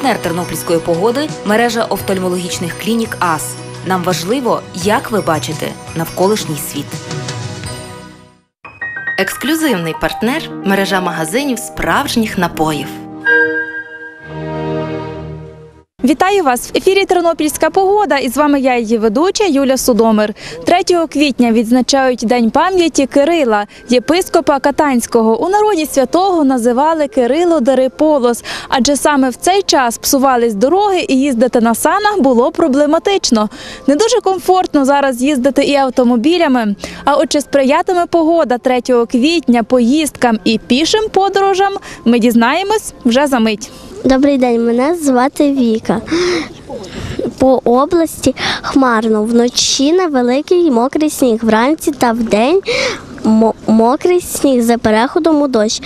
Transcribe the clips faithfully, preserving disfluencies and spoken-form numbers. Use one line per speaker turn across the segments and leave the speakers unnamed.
Партнер тернопільської погоди – мережа офтальмологічних клінік АС. Нам важливо, як ви бачите навколишній світ.
Ексклюзивний партнер – мережа магазинів справжніх напоїв.
Вітаю вас! В ефірі «Тернопільська погода» і з вами я, її ведуча Юля Судомир. третього квітня відзначають День пам'яті Кирила, єпископа Катанського. У народі святого називали Кирило Дериполос, адже саме в цей час псувались дороги і їздити на санах було проблематично. Не дуже комфортно зараз їздити і автомобілями. А от чи сприятиме погода третього квітня поїздкам і пішим подорожам, ми дізнаємось вже за мить.
Добрий день, мене звати Віка. По області хмарно, вночі невеликий мокрий сніг, вранці та вдень мокрий сніг за переходом у дощ.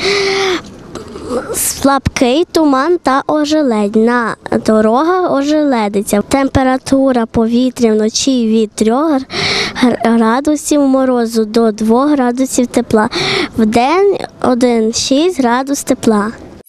Слабкий туман та ожеледь, на дорогах ожеледиться. Температура повітря вночі від трьох градусів морозу до двох градусів тепла, вдень один цілих шість градусів тепла.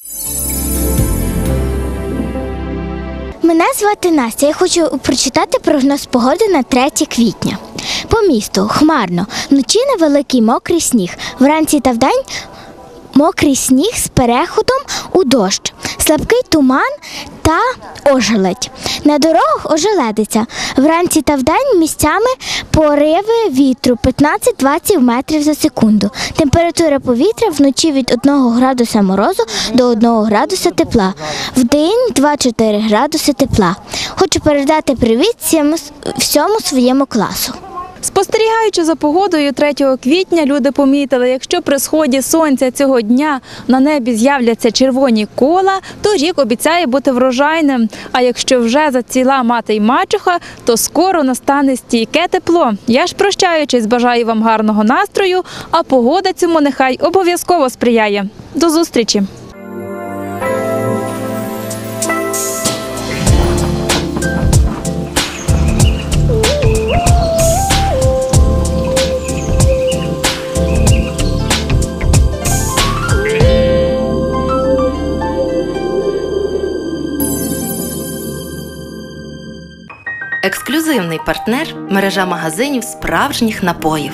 Мене звати Настя. Я хочу прочитати прогноз погоди на третє квітня. По місту хмарно, вночі невеликий мокрий сніг, вранці та вдень мокрий сніг з переходом у дощ, слабкий туман та ожеледь. На дорогах ожеледиться. Вранці та вдень місцями пориви вітру п'ятнадцять-двадцять метрів за секунду. Температура повітря вночі від одного градуса морозу до одного градуса тепла. Вдень два-чотири градуси тепла. Хочу передати привіт всьому, всьому своєму класу.
Спостерігаючи за погодою третього квітня, люди помітили, якщо при сході сонця цього дня на небі з'являться червоні кола, то рік обіцяє бути врожайним. А якщо вже зацвіла мати й мачуха, то скоро настане стійке тепло. Я ж, прощаючись, бажаю вам гарного настрою, а погода цьому нехай обов'язково сприяє. До зустрічі!
Ексклюзивний партнер – мережа магазинів справжніх напоїв.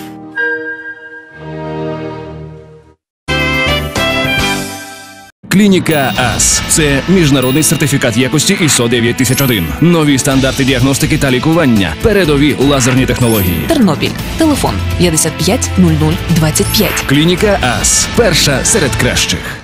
Клініка АС – це міжнародний сертифікат якості ай ес о дев'ять тисяч один. Нові стандарти діагностики та лікування. Передові лазерні технології.
Тернопіль. Телефон п'ятдесят п'ять нуль нуль двадцять п'ять.
Клініка АС – перша серед кращих.